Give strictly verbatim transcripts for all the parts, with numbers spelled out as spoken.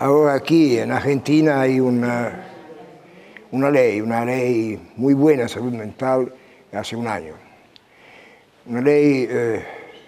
Ahora aquí en Argentina hay una, una ley, una ley muy buena de salud mental hace un año. Una ley eh,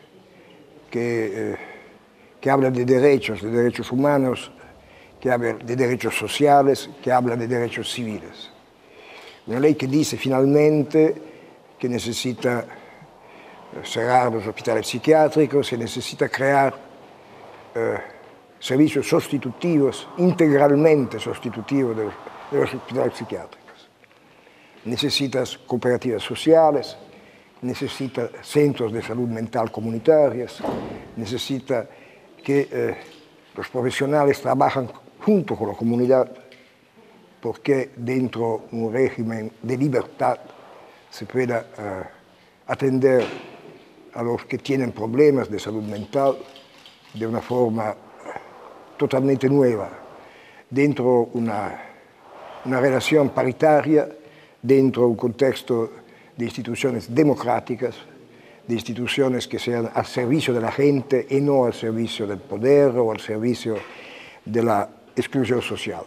que, eh, que habla de derechos, de derechos humanos, que habla de derechos sociales, que habla de derechos civiles. Una ley que dice finalmente que necesita cerrar los hospitales psiquiátricos, que necesita crear eh, servicios sustitutivos, integralmente sustitutivos de los, de los hospitales psiquiátricos. Necesita cooperativas sociales, necesita centros de salud mental comunitarios, necesita que eh, los profesionales trabajen junto con la comunidad, porque dentro de un régimen de libertad se pueda eh, atender a los que tienen problemas de salud mental de una forma totalmente nueva, dentro una, una relación paritaria, dentro un contexto de instituciones democráticas, de instituciones que sean al servicio de la gente y no al servicio del poder o al servicio de la exclusión social.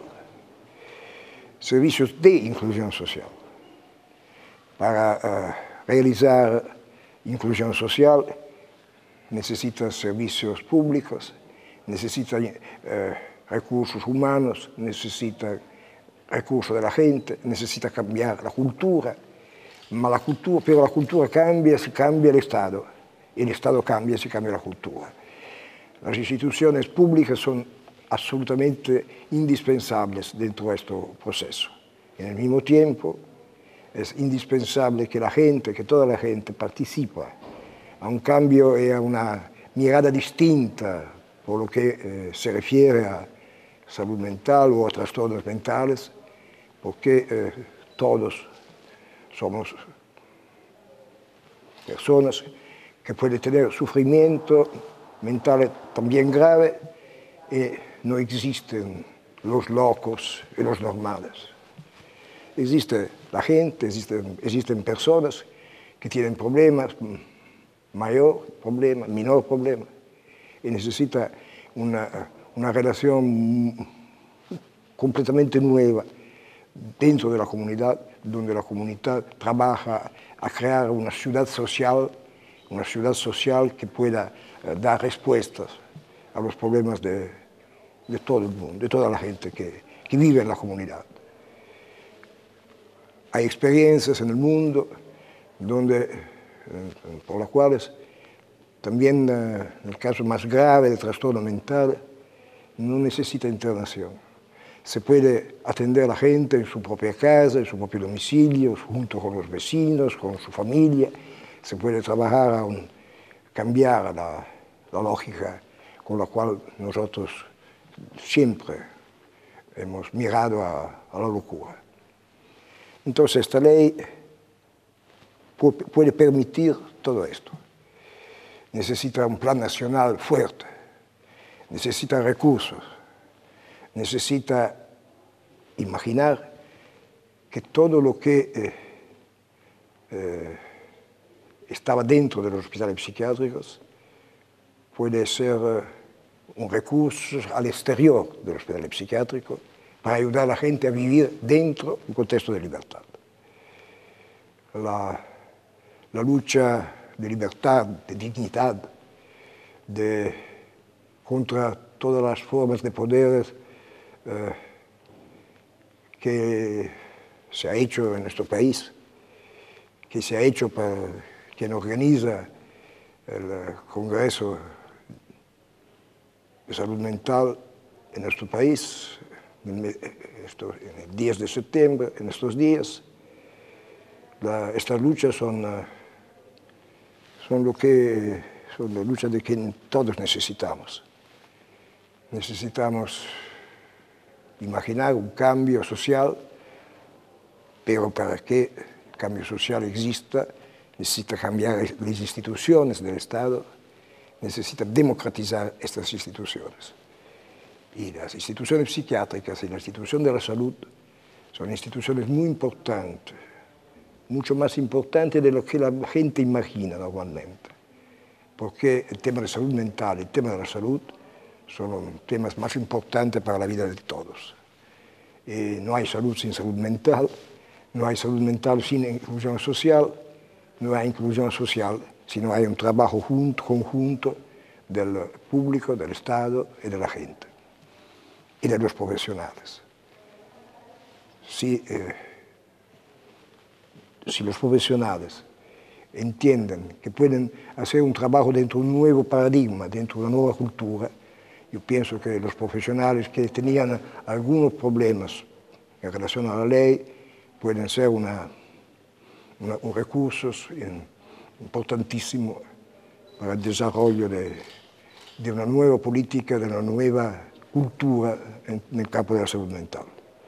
Servicios de inclusión social. Para uh, realizar inclusión social necesita servicios públicos, necesita eh, recursos humanos, necesita recursos de la gente, necesita cambiar la cultura, ma la cultura, pero la cultura cambia si cambia el Estado, y el Estado cambia si cambia la cultura. Las instituciones públicas son absolutamente indispensables dentro de este proceso. En el mismo tiempo, es indispensable que la gente, que toda la gente participe a un cambio y a una mirada distinta por lo que eh, se refiere a salud mental o a trastornos mentales, porque eh, todos somos personas que pueden tener sufrimiento mental también grave y no existen los locos y los normales. Existe la gente, existen, existen personas que tienen problemas, mayor problema, menor problema, y necesita una, una relación completamente nueva dentro de la comunidad, donde la comunidad trabaja a crear una ciudad social, una ciudad social que pueda uh, dar respuestas a los problemas de, de todo el mundo, de toda la gente que, que vive en la comunidad. Hay experiencias en el mundo donde, por las cuales también en el caso más grave del trastorno mental no necesita internación. Se puede atender a la gente en su propia casa, en su propio domicilio, junto con los vecinos, con su familia. Se puede trabajar a un, cambiar la, la lógica con la cual nosotros siempre hemos mirado a, a la locura. Entonces, esta ley puede permitir todo esto. Necesita un plan nacional fuerte, necesita recursos, necesita imaginar que todo lo que eh, eh, estaba dentro de los hospitales psiquiátricos puede ser eh, un recurso al exterior del hospital psiquiátrico para ayudar a la gente a vivir dentro de un contexto de libertad. La, la lucha de libertad, de dignidad, de, contra todas las formas de poderes eh, que se ha hecho en nuestro país, que se ha hecho para quien organiza el Congreso de Salud Mental en nuestro país, en el diez de septiembre, en estos días. La, estas luchas son, son lo que son las luchas de que todos necesitamos. Necesitamos imaginar un cambio social, pero para que el cambio social exista, necesita cambiar las instituciones del Estado, necesita democratizar estas instituciones. Y las instituciones psiquiátricas y la institución de la salud son instituciones muy importantes, mucho más importantes de lo que la gente imagina normalmente, porque el tema de salud mental y el tema de la salud son los temas más importantes para la vida de todos. Eh, no hay salud sin salud mental, no hay salud mental sin inclusión social, no hay inclusión social si no hay un trabajo junto, conjunto del público, del Estado y de la gente, y de los profesionales. Si, eh, si los profesionales entienden que pueden hacer un trabajo dentro de un nuevo paradigma, dentro de una nueva cultura, yo pienso que los profesionales que tenían algunos problemas en relación a la ley pueden ser una, una, un recurso importantísimo para el desarrollo de, de una nueva política, de una nueva cultura en, en el campo de la salud mental.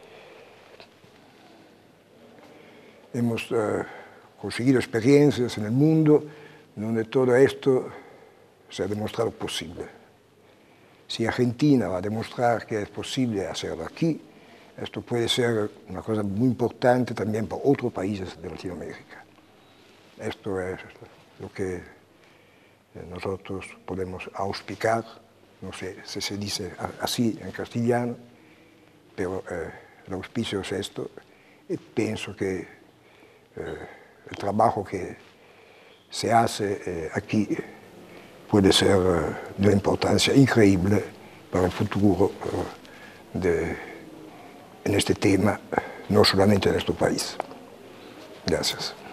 Hemos uh, conseguido experiencias en el mundo donde todo esto se ha demostrado posible. Si Argentina va a demostrar que es posible hacerlo aquí, esto puede ser una cosa muy importante también para otros países de Latinoamérica. Esto es lo que nosotros podemos auspicar, no sé si se dice así en castellano, pero eh, el auspicio es esto, y pienso que eh, el trabajo que se hace eh, aquí puede ser eh, de una importancia increíble para el futuro eh, de, en este tema, no solamente en nuestro país. Gracias.